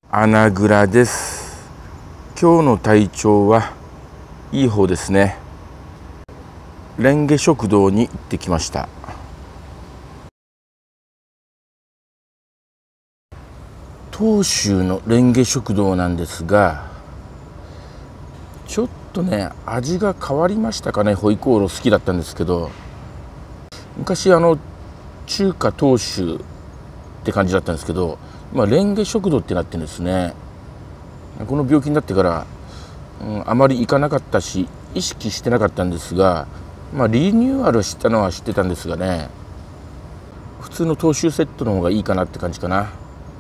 穴蔵です。今日の体調はいい方ですね。レンゲ食堂に行ってきました。東州のレンゲ食堂なんですが、ちょっとね味が変わりましたかね。ホイコーロー好きだったんですけど、昔中華東州って感じだったんですけど、今レンゲ食堂ってなってるんですね。この病気になってから、あまり行かなかったし意識してなかったんですが、リニューアルしたのは知ってたんですがね、普通の東州セットの方がいいかなって感じかな。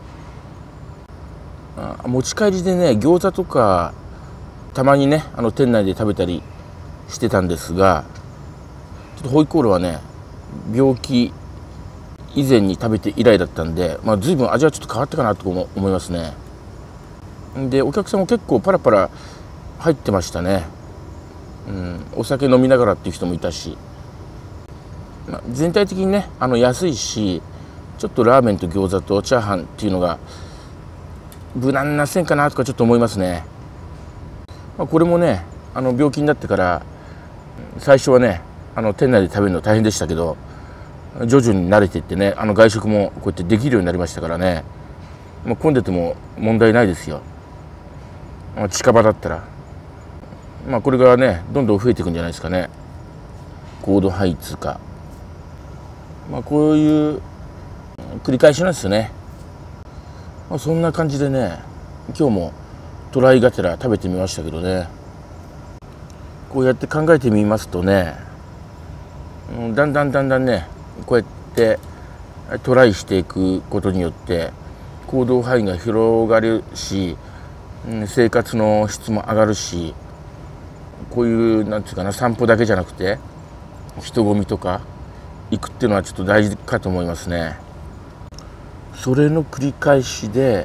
持ち帰りでね餃子とかたまにね店内で食べたりしてたんですが、ちょっとホイコーローはね病気以前に食べて以来だったんで、随分味はちょっと変わったかなと思いますね。でお客さんも結構パラパラ入ってましたね。お酒飲みながらっていう人もいたし、全体的にね安いし、ちょっとラーメンと餃子とチャーハンっていうのが無難な線かなとかちょっと思いますね。これもね病気になってから最初はね店内で食べるの大変でしたけど、徐々に慣れていってね外食もこうやってできるようになりましたからね、混んでても問題ないですよ。近場だったらこれがねどんどん増えていくんじゃないですかね。高度配通か、こういう繰り返しなんですよね。そんな感じでね今日もトライがてら食べてみましたけどね、こうやって考えてみますとね、だんだんねこうやってトライしていくことによって行動範囲が広がるし、生活の質も上がるし、こういうなんていうかな、散歩だけじゃなくて人混みとか行くっていうのはちょっと大事かと思いますね。それの繰り返しで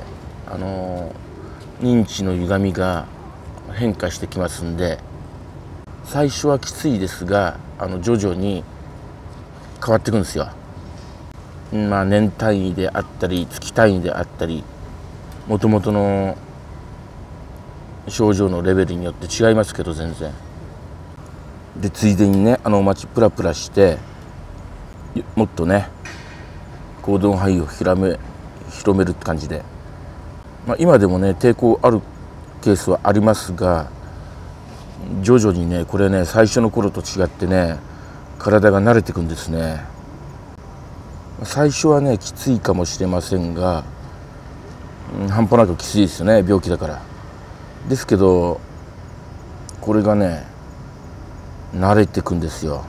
認知の歪みが変化してきますんで、最初はきついですが徐々に変わっていくんですよ。年単位であったり月単位であったり、もともとの症状のレベルによって違いますけど全然。でついでにね街プラプラしてもっとね行動範囲を広めるって感じで、今でもね抵抗あるケースはありますが、徐々にねこれね最初の頃と違ってね体が慣れてくんですね。最初はねきついかもしれませんが、半端なくきついですよね、病気だから。ですけどこれがね慣れてくんですよ。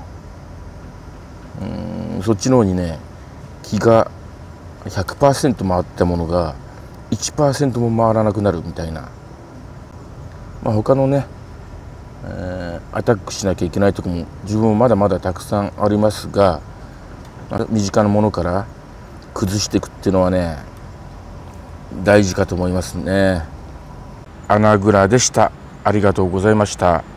そっちの方にね気が 100% 回ったものが 1% も回らなくなるみたいな、他のね、アタックしなきゃいけないとこも自分もまだまだたくさんありますが、身近なものから崩していくっていうのはね大事かと思いますね。穴蔵でした。ありがとうございました。